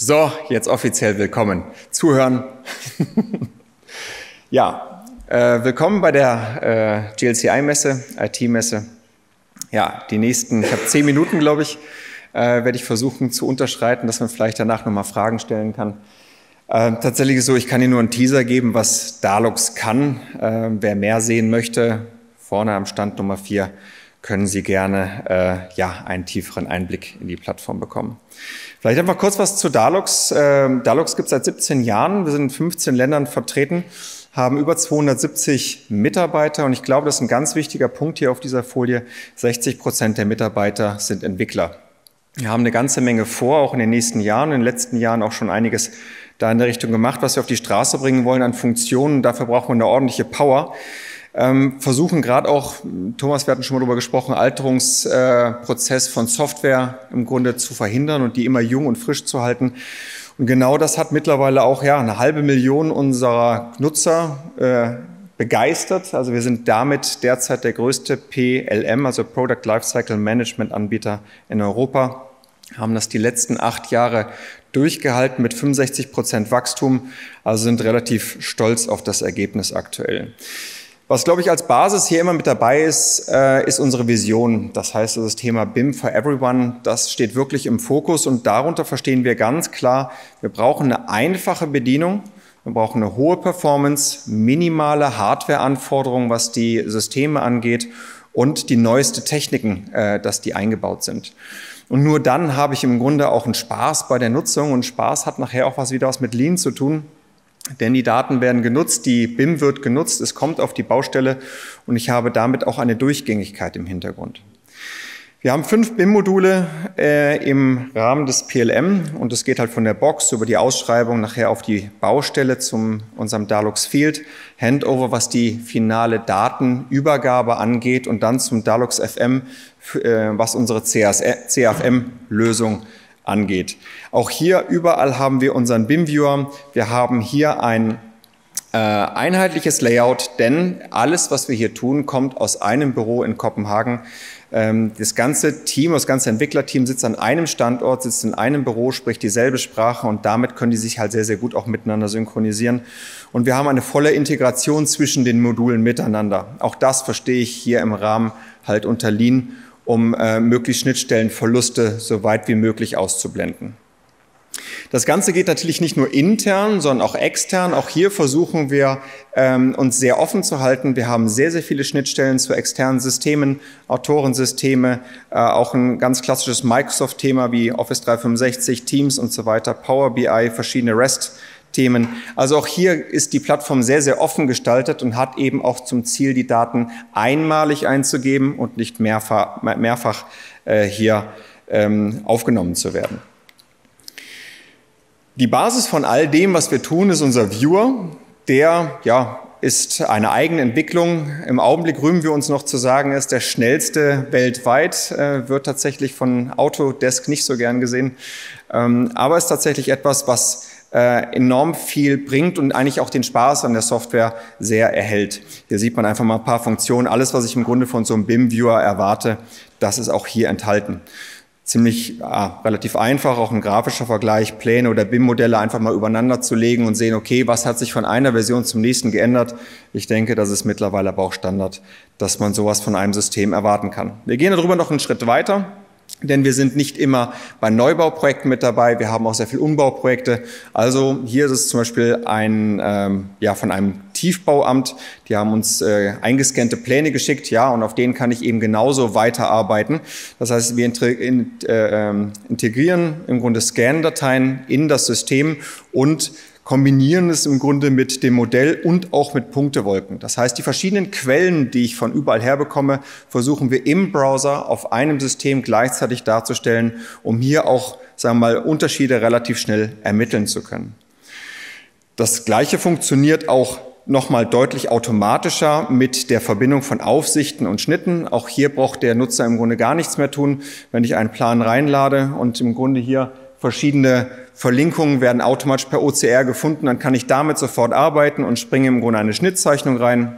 So, jetzt offiziell willkommen. Zuhören. Ja, willkommen bei der GLCI-Messe, IT-Messe. Ja, die nächsten, ich habe 10 Minuten, glaube ich, werde ich versuchen zu unterschreiten, dass man vielleicht danach nochmal Fragen stellen kann. Tatsächlich ist es so, ich kann Ihnen nur einen Teaser geben, was Darlux kann. Wer mehr sehen möchte, vorne am Stand Nummer 4, können Sie gerne einen tieferen Einblick in die Plattform bekommen. Vielleicht einfach kurz was zu Darlux. Darlux gibt es seit 17 Jahren. Wir sind in 15 Ländern vertreten, haben über 270 Mitarbeiter. Und ich glaube, das ist ein ganz wichtiger Punkt hier auf dieser Folie. 60% der Mitarbeiter sind Entwickler. Wir haben eine ganze Menge vor, auch in den nächsten Jahren, in den letzten Jahren auch schon einiges da in der Richtung gemacht, was wir auf die Straße bringen wollen an Funktionen. Dafür brauchen wir eine ordentliche Power. Versuchen gerade auch, Thomas, wir hatten schon mal darüber gesprochen, Alterungsprozess von Software im Grunde zu verhindern und die immer jung und frisch zu halten. Und genau das hat mittlerweile auch eine 500.000 unserer Nutzer begeistert. Also wir sind damit derzeit der größte PLM, also Product Lifecycle Management Anbieter in Europa. Haben das die letzten 8 Jahre durchgehalten mit 65% Wachstum, also sind relativ stolz auf das Ergebnis aktuell. Was, glaube ich, als Basis hier immer mit dabei ist, ist unsere Vision. Das heißt, das Thema BIM for Everyone, das steht wirklich im Fokus und darunter verstehen wir ganz klar, wir brauchen eine einfache Bedienung, wir brauchen eine hohe Performance, minimale Hardware-Anforderungen, was die Systeme angeht und die neueste Techniken, dass die eingebaut sind. Und nur dann habe ich im Grunde auch einen Spaß bei der Nutzung und Spaß hat nachher auch wieder was mit Lean zu tun. Denn die Daten werden genutzt, die BIM wird genutzt, es kommt auf die Baustelle und ich habe damit auch eine Durchgängigkeit im Hintergrund. Wir haben 5 BIM-Module im Rahmen des PLM und es geht halt von der Box über die Ausschreibung nachher auf die Baustelle zu unserem Darlux Field, Handover, was die finale Datenübergabe angeht und dann zum Darlux FM, was unsere CAFM-Lösung angeht. Auch hier überall haben wir unseren BIM-Viewer. Wir haben hier ein einheitliches Layout, denn alles, was wir hier tun, kommt aus einem Büro in Kopenhagen. Das ganze Team, das ganze Entwicklerteam sitzt an einem Standort, sitzt in einem Büro, spricht dieselbe Sprache und damit können die sich halt sehr, sehr gut auch miteinander synchronisieren. Und wir haben eine volle Integration zwischen den Modulen miteinander. Auch das verstehe ich hier im Rahmen halt unter Lean, um möglichst Schnittstellenverluste so weit wie möglich auszublenden. Das Ganze geht natürlich nicht nur intern, sondern auch extern. Auch hier versuchen wir, uns sehr offen zu halten. Wir haben sehr, sehr viele Schnittstellen zu externen Systemen, Autorensysteme, auch ein ganz klassisches Microsoft-Thema wie Office 365, Teams und so weiter, Power BI, verschiedene REST-Themen. Also auch hier ist die Plattform sehr, sehr offen gestaltet und hat eben auch zum Ziel, die Daten einmalig einzugeben und nicht mehrfach hier aufgenommen zu werden. Die Basis von all dem, was wir tun, ist unser Viewer. Der ist eine eigene Entwicklung. Im Augenblick rühmen wir uns noch zu sagen, er ist der schnellste weltweit, wird tatsächlich von Autodesk nicht so gern gesehen, aber ist tatsächlich etwas, was enorm viel bringt und eigentlich auch den Spaß an der Software sehr erhält. Hier sieht man einfach mal ein paar Funktionen. Alles, was ich im Grunde von so einem BIM-Viewer erwarte, das ist auch hier enthalten. Ziemlich relativ einfach, auch ein grafischer Vergleich, Pläne oder BIM-Modelle einfach mal übereinander zu legen und sehen, okay, was hat sich von einer Version zum nächsten geändert. Ich denke, das ist mittlerweile aber auch Standard, dass man sowas von einem System erwarten kann. Wir gehen darüber noch einen Schritt weiter, denn wir sind nicht immer bei Neubauprojekten mit dabei, wir haben auch sehr viele Umbauprojekte. Also hier ist es zum Beispiel von einem Tiefbauamt, die haben uns eingescannte Pläne geschickt, und auf denen kann ich eben genauso weiterarbeiten. Das heißt, wir integrieren im Grunde Scan-Dateien in das System und kombinieren es im Grunde mit dem Modell und auch mit Punktewolken. Das heißt, die verschiedenen Quellen, die ich von überall her bekomme, versuchen wir im Browser auf einem System gleichzeitig darzustellen, um hier auch, sagen wir mal, Unterschiede relativ schnell ermitteln zu können. Das Gleiche funktioniert auch nochmal deutlich automatischer mit der Verbindung von Aufsichten und Schnitten. Auch hier braucht der Nutzer im Grunde gar nichts mehr tun. Wenn ich einen Plan reinlade und im Grunde hier verschiedene Verlinkungen werden automatisch per OCR gefunden, dann kann ich damit sofort arbeiten und springe im Grunde eine Schnittzeichnung rein.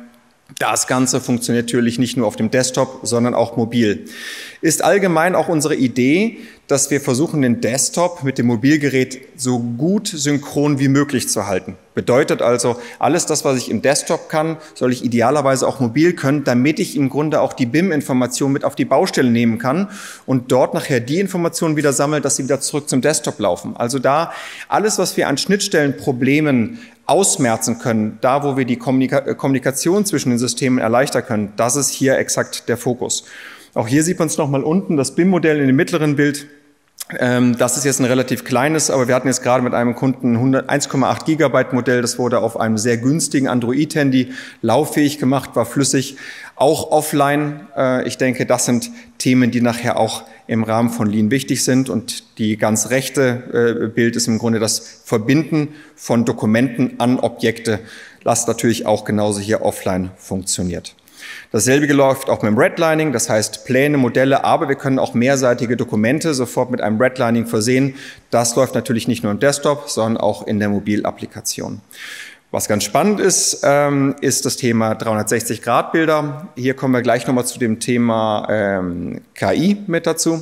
Das Ganze funktioniert natürlich nicht nur auf dem Desktop, sondern auch mobil. Ist allgemein auch unsere Idee, dass wir versuchen, den Desktop mit dem Mobilgerät so gut synchron wie möglich zu halten. Bedeutet also, alles das, was ich im Desktop kann, soll ich idealerweise auch mobil können, damit ich im Grunde auch die BIM-Information mit auf die Baustelle nehmen kann und dort nachher die Informationen wieder sammle, dass sie wieder zurück zum Desktop laufen. Also da alles, was wir an Schnittstellenproblemen ausmerzen können, da wo wir die Kommunikation zwischen den Systemen erleichtern können, das ist hier exakt der Fokus. Auch hier sieht man es nochmal unten, das BIM-Modell in dem mittleren Bild. Das ist jetzt ein relativ kleines, aber wir hatten jetzt gerade mit einem Kunden 1,8 Gigabyte Modell, das wurde auf einem sehr günstigen Android-Handy lauffähig gemacht, war flüssig, auch offline. Ich denke, das sind Themen, die nachher auch im Rahmen von Lean wichtig sind, und die ganz rechte Bild ist im Grunde das Verbinden von Dokumenten an Objekte, das natürlich auch genauso hier offline funktioniert. Dasselbe läuft auch mit dem Redlining, das heißt Pläne, Modelle, aber wir können auch mehrseitige Dokumente sofort mit einem Redlining versehen. Das läuft natürlich nicht nur im Desktop, sondern auch in der Mobilapplikation. Was ganz spannend ist, ist das Thema 360-Grad-Bilder. Hier kommen wir gleich nochmal zu dem Thema KI mit dazu.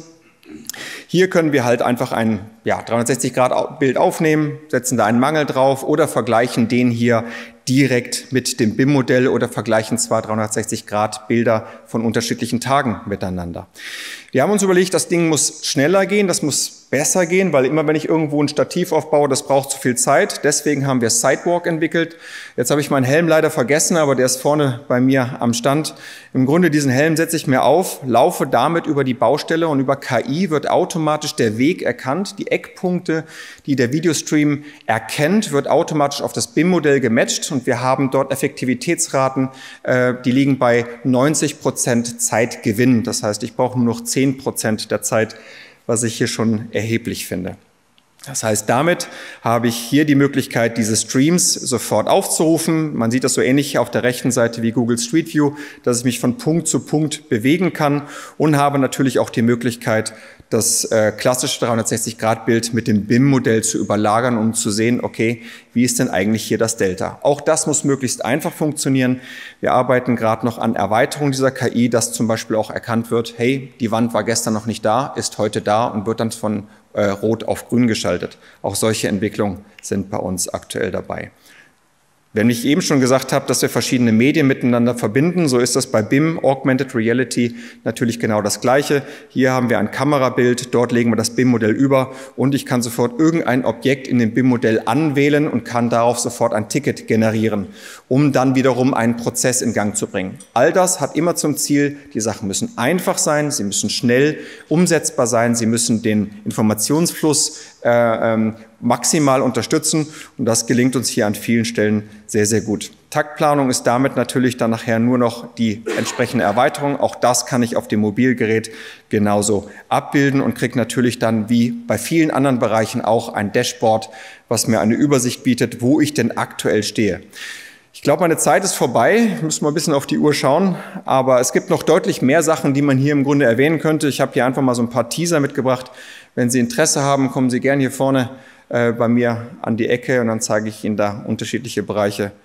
Hier können wir halt einfach ein 360-Grad-Bild aufnehmen, setzen da einen Mangel drauf oder vergleichen den hier direkt mit dem BIM-Modell oder vergleichen zwar 360-Grad-Bilder von unterschiedlichen Tagen miteinander. Wir haben uns überlegt, das Ding muss schneller gehen, das muss besser gehen, weil immer wenn ich irgendwo ein Stativ aufbaue, das braucht zu viel Zeit. Deswegen haben wir Sidewalk entwickelt. Jetzt habe ich meinen Helm leider vergessen, aber der ist vorne bei mir am Stand. Im Grunde diesen Helm setze ich mir auf, laufe damit über die Baustelle und über KI wird automatisch der Weg erkannt. Die Eckpunkte, die der Videostream erkennt, wird automatisch auf das BIM-Modell gematcht und wir haben dort Effektivitätsraten, die liegen bei 90% Zeitgewinn. Das heißt, ich brauche nur noch 10% der Zeit, was ich hier schon erheblich finde. Das heißt, damit habe ich hier die Möglichkeit, diese Streams sofort aufzurufen. Man sieht das so ähnlich auf der rechten Seite wie Google Street View, dass ich mich von Punkt zu Punkt bewegen kann und habe natürlich auch die Möglichkeit, das klassische 360-Grad-Bild mit dem BIM-Modell zu überlagern, um zu sehen, okay, wie ist denn eigentlich hier das Delta? Auch das muss möglichst einfach funktionieren. Wir arbeiten gerade noch an Erweiterung dieser KI, dass zum Beispiel auch erkannt wird, hey, die Wand war gestern noch nicht da, ist heute da und wird dann von Rot auf Grün geschaltet. Auch solche Entwicklungen sind bei uns aktuell dabei. Wenn ich eben schon gesagt habe, dass wir verschiedene Medien miteinander verbinden, so ist das bei BIM, Augmented Reality, natürlich genau das Gleiche. Hier haben wir ein Kamerabild, dort legen wir das BIM-Modell über und ich kann sofort irgendein Objekt in dem BIM-Modell anwählen und kann darauf sofort ein Ticket generieren, um dann wiederum einen Prozess in Gang zu bringen. All das hat immer zum Ziel, die Sachen müssen einfach sein, sie müssen schnell umsetzbar sein, sie müssen den Informationsfluss maximal unterstützen und das gelingt uns hier an vielen Stellen sehr, sehr gut. Taktplanung ist damit natürlich dann nachher nur noch die entsprechende Erweiterung. Auch das kann ich auf dem Mobilgerät genauso abbilden und kriege natürlich dann wie bei vielen anderen Bereichen auch ein Dashboard, was mir eine Übersicht bietet, wo ich denn aktuell stehe. Ich glaube, meine Zeit ist vorbei. Ich muss mal ein bisschen auf die Uhr schauen. Aber es gibt noch deutlich mehr Sachen, die man hier im Grunde erwähnen könnte. Ich habe hier einfach mal so ein paar Teaser mitgebracht. Wenn Sie Interesse haben, kommen Sie gerne hier vorne bei mir an die Ecke und dann zeige ich Ihnen da unterschiedliche Bereiche,